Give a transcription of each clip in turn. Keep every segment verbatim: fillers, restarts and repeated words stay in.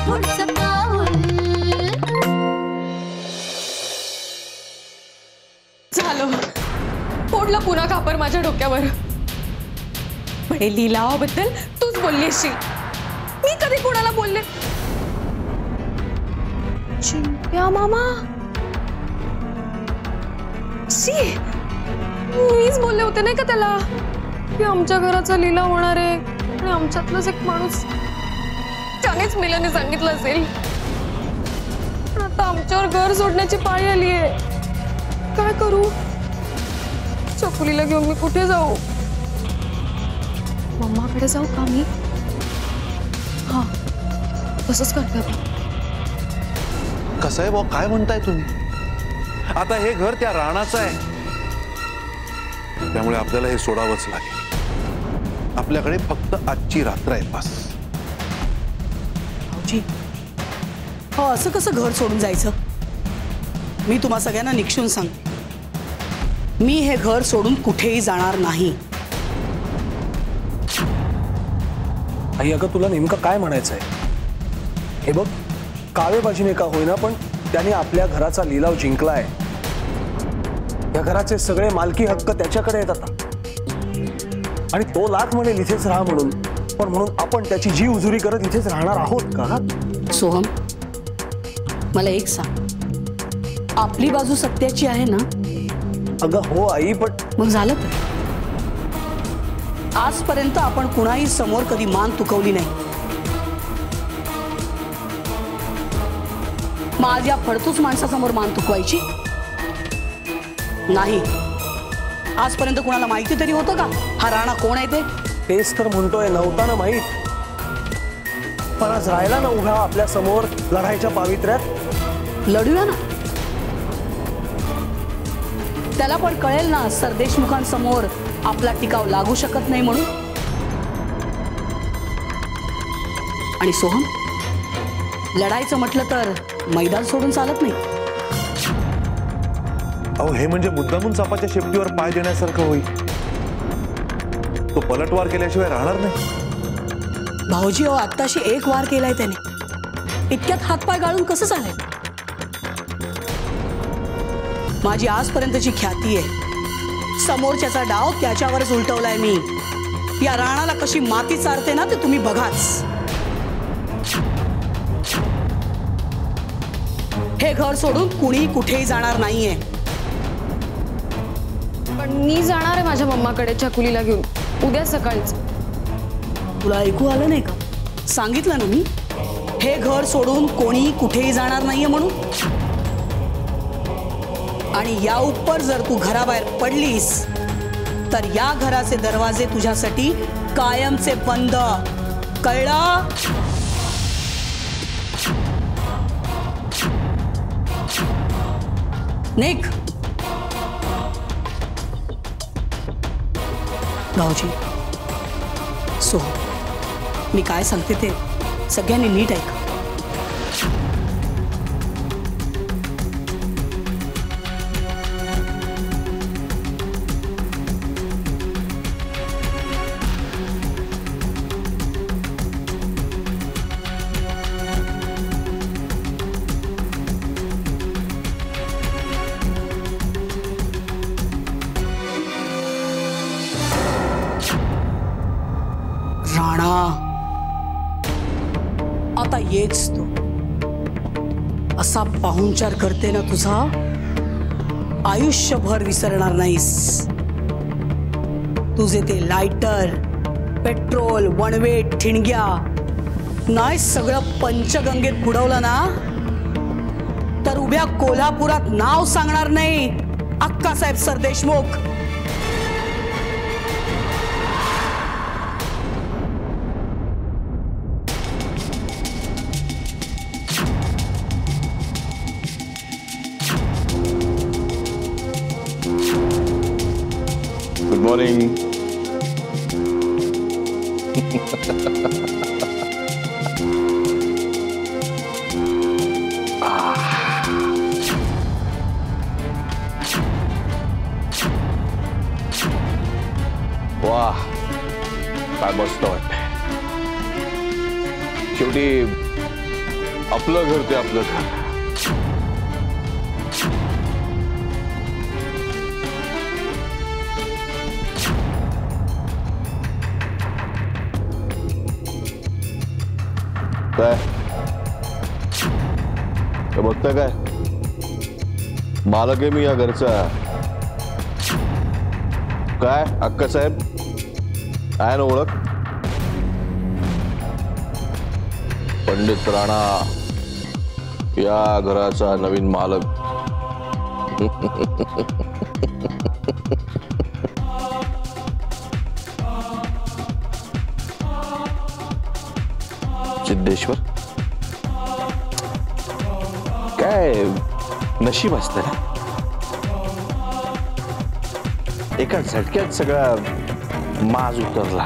पुढचं पाऊल. झालं, फोडलं पुन्हा खापर माझ्या डोक्यावर. बडे लिलावाबद्दल तूच बोलली असशील, मी कधी कोणाला बोलले? चिंट्या मामा, शी, मीच बोलले होते नाही का त्याला की आमच्या घराचा लिलाव होणार आहे आणि आमच्यातलाच एक माणूस त्यानेच मिलाने सांगितलं असेल. पण आता आमच्यावर घर सोडण्याची पाळी आली आहे. काय करू? चकुलीला घेऊन मी कुठे जाऊ? मम्माकडे जाऊ का मी? हा, तसंच करते आता. कसं आहे भाऊ, काय म्हणताय तुम्ही? आता हे घर त्या राणाचं आहे, त्यामुळे आपल्याला हे सोडावंच लागेल. आपल्याकडे फक्त आजची रात्र आहे बस. भाऊजी, हो असं कसं घर सोडून जायचं? मी तुम्हा सगळ्यांना निक्षून सांगते, मी हे घर सोडून कुठेही जाणार नाही. आई अगं तुला नेमकं काय म्हणायचं आहे? हे बघ, कावेबाजीने का होईना पण त्याने आपल्या घराचा लिलाव जिंकलाय. या घराचे सगळे मालकी हक्क त्याच्याकडे आहेत आता. आणि तो लाख म्हणेल इथेच राहा म्हणून, पण म्हणून आपण त्याची जी उजुरी करत इथेच राहणार आहोत का? सोहम, मला एक सांग, आपली बाजू सत्याची आहे ना? अगं हो आई, पण मग झालं तर. आजपर्यंत आपण कुणाही समोर कधी मान तुकवली नाही. माझ्या फडतूस माणसासमोर मान तुकवायची नाही. आजपर्यंत कुणाला माहिती तरी होतं का हा राणा कोण आहे ते? तेच तर म्हणतोय, नव्हता ना माहीत. पण आज राहिला ना उभा आपल्या समोर लढाईच्या पावित्र्यात. लढूया ना. त्याला पण कळेल ना सरदेशमुखांसमोर आपला टिकाव लागू शकत नाही म्हणून. आणि सोहम, लढायचं म्हटलं तर मैदान सोडून चालत नाही. अहो हे म्हणजे मुद्दामून सापाच्या शेपटीवर पाय देण्यासारखं होईल. तो पलटवार केल्याशिवाय राहणार नाही. भाऊजी, अहो आत्ताशी एक वार केलाय त्याने, इतक्यात हातपाय गाळून कसं चालेल? माझी आजपर्यंतची ख्याती आहे, समोरच्याचा डाव त्याच्यावरच उलटवलाय मी. या राणाला कशी माती चारते ना ते तुम्ही बघाच. हे घर सोडून कुणी कुठेही जाणार नाहीये. पण मी जाणार आहे माझ्या मम्माकडे चकुलीला घेऊन उद्या सकाळीच. तुला ऐकू आलं नाही का? सांगितलं ना मी, हे घर सोडून कोणी कुठेही जाणार नाहीये म्हणून. आणि या उपर जर तू घराबाहेर पडलीस तर या घराचे दरवाजे तुझ्यासाठी कायमचे बंद. कळलं? निघ. भाऊजी, सो मी काय सांगते ते सगळ्यांनी नीट ऐका. राणा, आता येच तू. असा पाहुणचार करते ना तुझा आयुष्यभर विसरणार नाहीस. तुझे ते लायटर, पेट्रोल, वणवेट, ठिणग्या नाही सगळं पंचगंगेत बुडवलं ना तर उभ्या कोल्हापुरात नाव सांगणार नाही अक्कासाहेब सरदेशमुख. Good morning. वाह, काय मस्त वाटतंय. शेवटी आपलं घर ते आपलं घर. काय बघता काय, मालक आहे मी या घरचा. काय अक्का साहेब आहे ना ओळख? पंडित राणा या घराचा नवीन मालक. सिद्धेश्वर काय नशीब असतं ना, एका झटक्यात सगळा माज उतरला.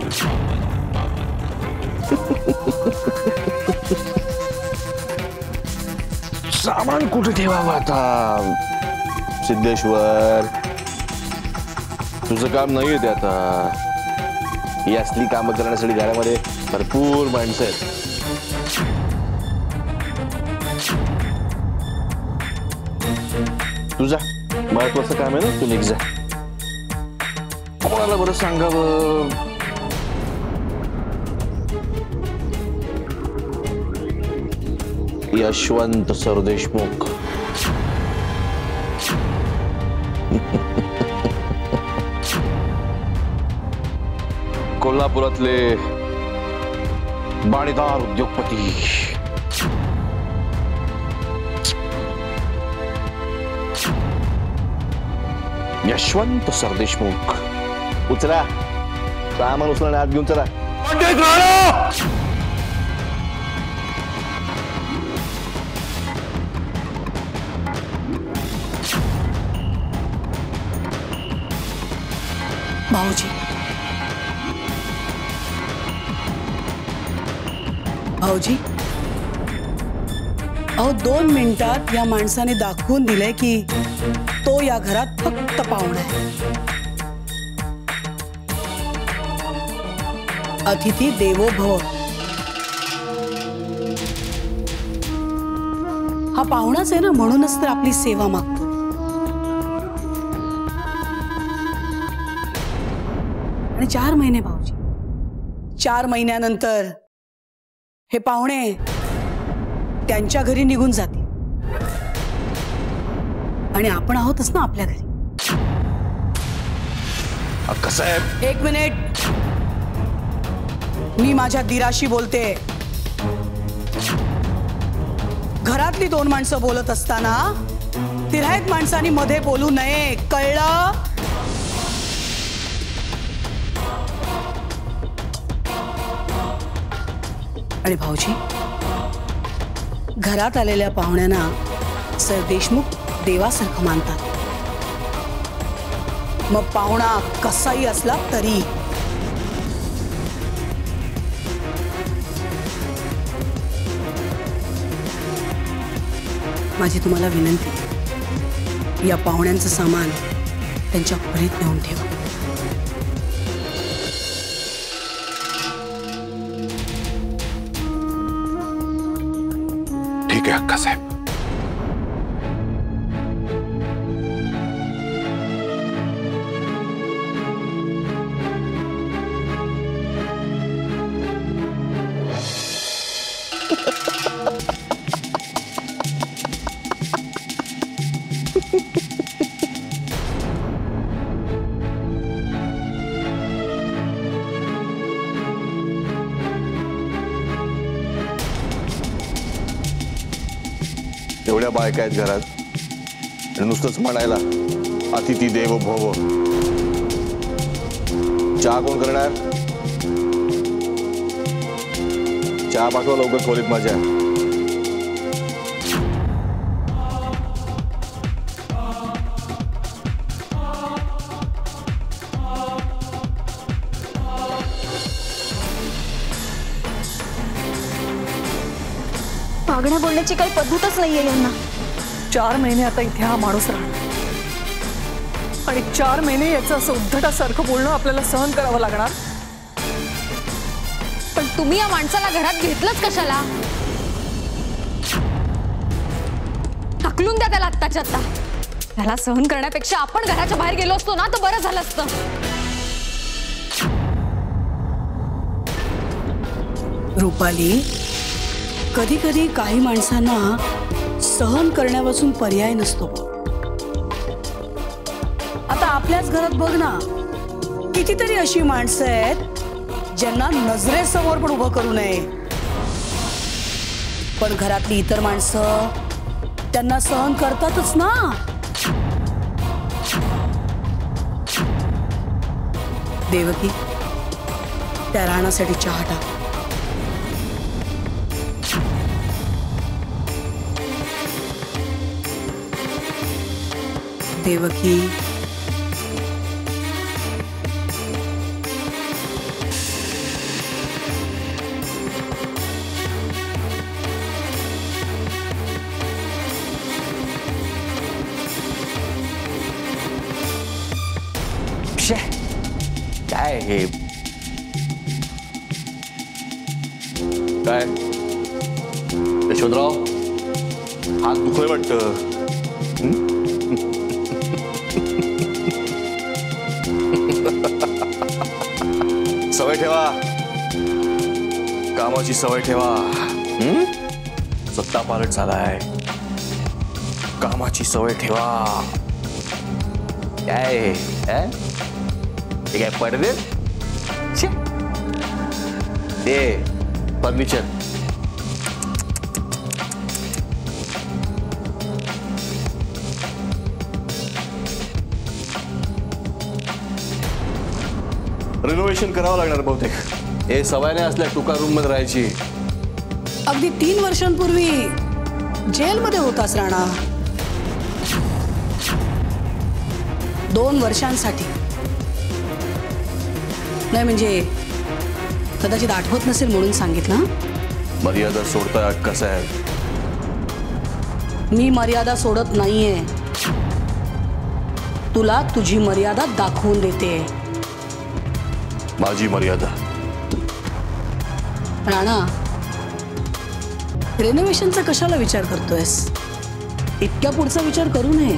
सामान कुठे ठेवावं आता? सिद्धेश्वर तुझं काम नाही आहे ते आता. ही असली कामं करण्यासाठी घरामध्ये भरपूर माणसं आहेत. तुझा महत्वाचं काम आहे ना, तू निघ जा. कोणाला बरं सांगावं? यशवंत सरदेशमुख. कोल्हापुरातले बाणीदार उद्योगपती. यशवंत सरदेशमुख. उचला सामान, उचला, हात घेऊन चला. पंडित राणा भाऊजी, भाऊजी, अहो दोन मिनिटात या माणसाने दाखवून दिलंय की तो या घरात फक्त पाहुणा आहे. अतिथी देवो भव. हा पाहुणाच आहे ना, म्हणूनच तर आपली सेवा मागतो. आणि चार महिने भाऊजी, चार महिन्यानंतर हे पाहुणे त्यांच्या घरी निघून जातील आणि आपण आहोतच ना आपल्या घरी. अक्का साहेब एक मिनिट, मी माझ्या दिराशी बोलते. घरातली दोन माणसं बोलत असताना तिरायत माणसांनी मध्ये बोलू नये, कळलं? आणि भाऊजी, घरात आलेल्या पाहुण्यांना सरदेशमुख देवासारखं मानतात. मग पाहुणा कसाही असला तरी. माझी तुम्हाला विनंती, या पाहुण्यांचं सामान त्यांच्या खोलीत नेऊन ठेवा. ठीक आहे अक्का साहेब. एवढ्या बायका आहेत घरात आणि नुसतंच म्हणायला अतिथी देवो भव. चहा कोण करणार? चहा पाठवा लवकर खोलीत माझ्या. मागण्या बोलण्याची काही पद्धतच नाहीये यांना. चार महिने आता इथे हा माणूस राहणार आणि चार महिने याचं असं उद्धटासारखं बोलणं आपल्याला सहन करावं लागणार. पण तुम्ही या माणसाला घरात घेतलंच कशाला? ढकलून द्या त्याला आत्ताच्या आत्ता. त्याला सहन करण्यापेक्षा आपण घराच्या बाहेर गेलो असतो ना तर बरं झालं असतं. रुपाली, कधी कधी काही माणसांना सहन करण्यापासून पर्याय नसतो. आता आपल्याच घरात बघ ना, कितीतरी अशी माणसं आहेत ज्यांना नजरेसमोर पण उभं करू नये, पण घरातली इतर माणसं त्यांना सहन करतातच ना. देवकी, त्या राणासाठी चहा टाक. देवकी, काय हे काय यशवंतराव, हात दुखतोय वाटतं. सवय ठेवा, कामाची सवय ठेवा. सत्ता पालट झालाय, कामाची सवय ठेवा. काय हे काय पडदे ते फर्निचर. रिनोव्हेशन करावं लागणार बहुतेक. हे सवय नाही असल्या टुका रूम मध्ये राहायची. अगदी तीन वर्षांपूर्वी जेलमध्ये होतास राणा, दोन वर्षांसाठी. नाही म्हणजे कदाचित आठवत नसेल म्हणून सांगितलं. मर्यादा सोडता कसं आहे? मी मर्यादा सोडत नाहीये, तुला तुझी मर्यादा दाखवून देते. माझी मर्यादा राणा, रेनोव्हेशनचा कशाला विचार करतोयस? इतक्या पुढचा विचार करू नये.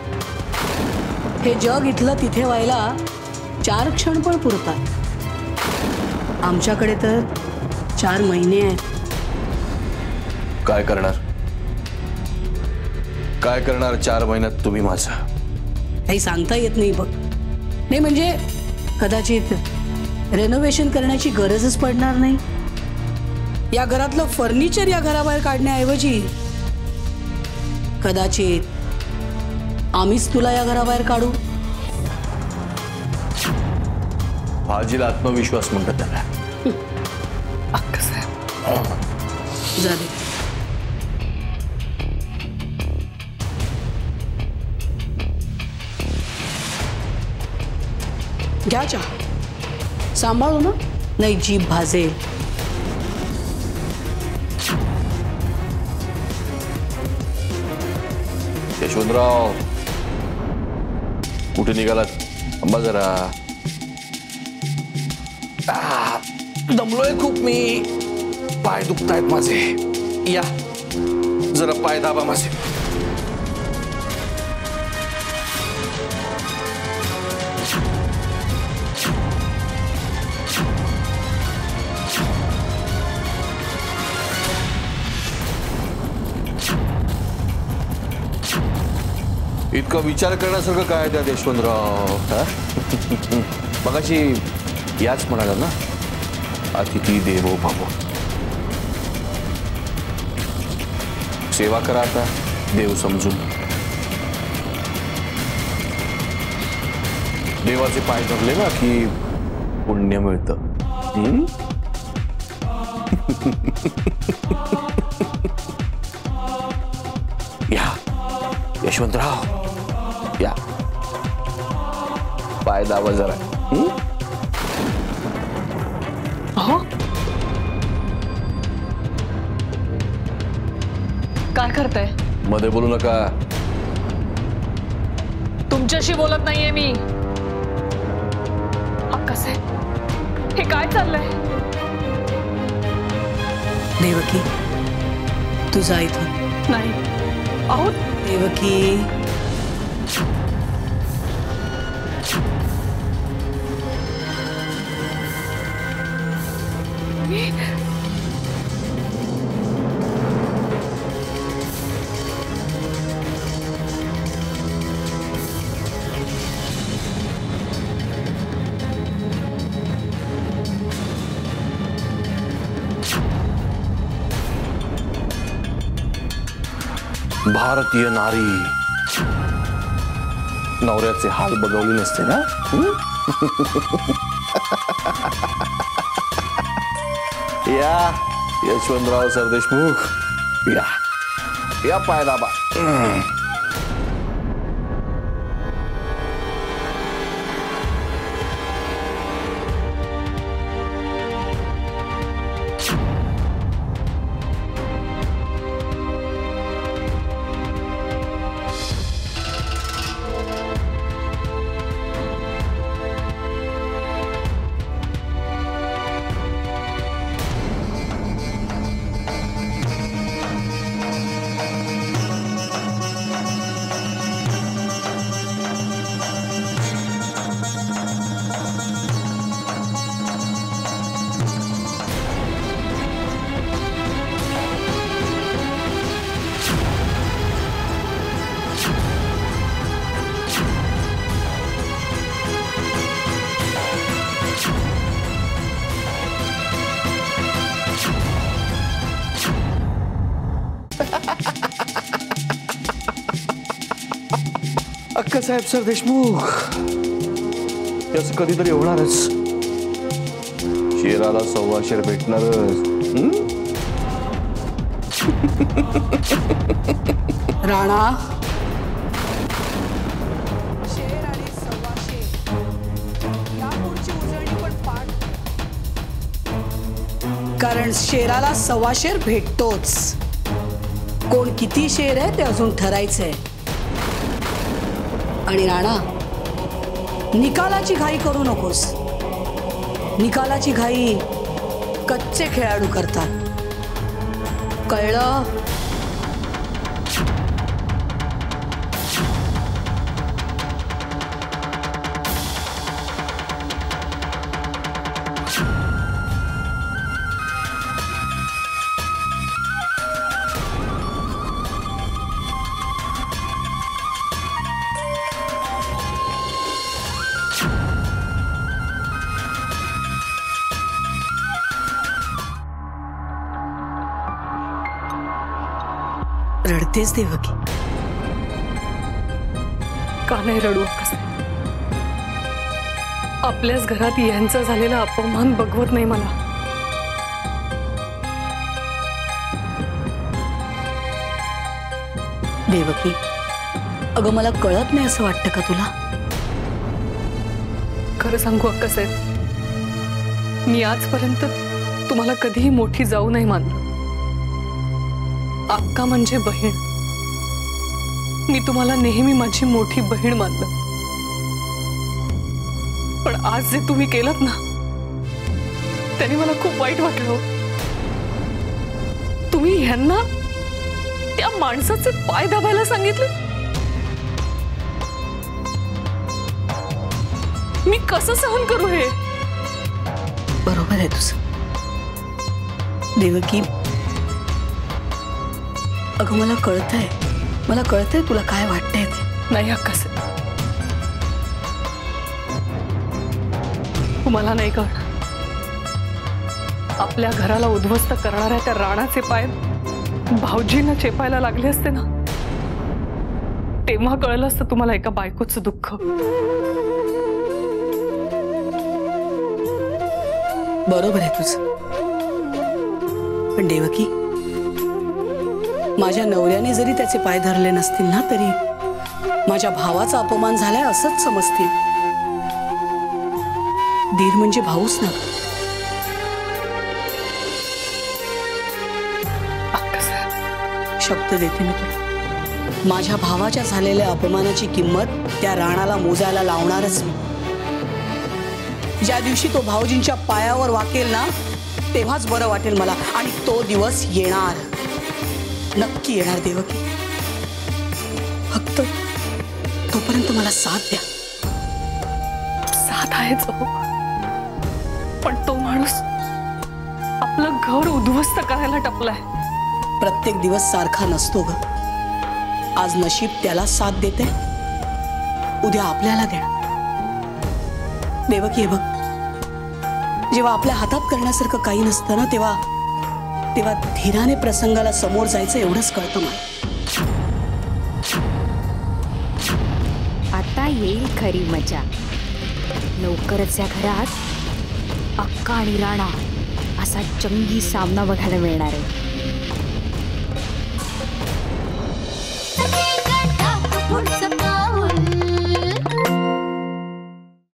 हे जग इथलं तिथे व्हायला चार क्षण पण पुरतात. आमच्याकडे तर चार महिने आहेत. काय करणार? काय करणार चार महिन्यात तुम्ही माझं? काही सांगता येत नाही बघ. नाही म्हणजे कदाचित रेनोव्हेशन करण्याची गरजच पडणार नाही. या घरातलं फर्निचर या घराबाहेर काढण्याऐवजी कदाचित आम्हीच तुला या घराबाहेर काढू. भाजीला आत्मविश्वास म्हणतात त्याला. जा दे. घ्या चहा, सांभाळू ना, नाही जीभ भाजेल. यशवंतराव, कुठे निघालात? थांबा जरा. आ, दमलोय खूप मी. पाय दुखतायत माझे. या जरा पाय दाबा माझे. इतका विचार करण्यासारखं काय त्यात यशवंतराव? मगाशी याच म्हणाला ना, अतिथी देवो भव. सेवा करा आता देव समजून. देवाचे पाय धरले ना की पुण्य मिळतं. या यशवंतराव, या पाय दाबा जरा. अहो, काय करताय? मध्ये बोलू नका. तुमच्याशी बोलत नाहीये मी. कसं आहे? हे काय चाललंय? देवकी, तू जा इथून. नाही, अहो देवकी, भारतीय नारी नवऱ्याचे हाल बघवले नसते ना? हं? या यशवंतराव सरदेशमुख, या या पाय दाबा. अक्कासाहेब सरदेशमुख, याच कधीतरी होणारच. शेराला सव्वा शेर भेटणारच. राणा, शेर आणि सव्वा शेर यापुढची उजळणी पण पाठ. कारण शेराला सव्वा शेर भेटतोच. कोण किती शेर आहे ते अजून ठरायचंय. आणि राणा, निकालाची घाई करू नकोस. निकालाची घाई कच्चे खेळाडू करतात, कळलं? रडतेच देवकी? का नाही रडू अक्कासाहेब? आपल्याच घरात यांचा झालेला अपमान बघवत नाही मला. देवकी, अगं मला कळत नाही असं वाटतं का तुला? खरं सांगू अक्कासाहेब, मी आजपर्यंत तुम्हाला कधीही मोठी जाऊ नाही मानलं. अक्का म्हणजे बहीण. मी तुम्हाला नेहमी माझी मोठी बहीण मानलं. पण आज जे तुम्ही केलं ना, त्याने मला खूप वाईट वाटलं. तुम्ही ह्यांना त्या माणसाचे पाय दाबायला सांगितले. मी कसं सहन करू हे? बरोबर आहे तुझं देवकी. अगं मला कळतंय, मला कळतंय तुला काय वाटतंय ते. नाही अक्कासाहेब, तुम्हाला नाही कळणार. आपल्या घराला उद्ध्वस्त करणाऱ्या त्या राणाचे पाय भाऊजींना चेपायला लागले असते ना, तेव्हा कळलं असतं तुम्हाला एका बायकोचं दुःख. बरोबर आहे तुझं. पण देवकी, माझ्या नवऱ्याने जरी त्याचे पाय धरले नसतील ना, तरी माझ्या भावाचा अपमान झालाय असंच समजतील. दीर म्हणजे भाऊच ना. शब्द देते मी तुला, माझ्या भावाच्या झालेल्या अपमानाची किंमत त्या राणाला मोजायला लावणारच मी. ज्या दिवशी तो भाऊजींच्या पायावर वाकेल ना, तेव्हाच बरं वाटेल मला. आणि तो दिवस येणार, नक्की येणार देवकी. तोपर्यंत मला साथ द्या. साथ आहेच हो, पण तो माणूस आपलं घर उद्ध्वस्त करायला टपलाय. प्रत्येक दिवस सारखा नसतो ग. आज नशीब त्याला साथ देते, उद्या आपल्याला देणार. देवकी हे बघ, जेव्हा आपल्या हातात करण्यासारखं काही नसतं ना, तेव्हा तेव्हा धीराने प्रसंगाला समोर जायचं एवढंच कळतं मला. आता येईल खरी मजा. लवकरच या घरात अक्का आणि राणा असा जंगी सामना बघायला मिळणार आहे.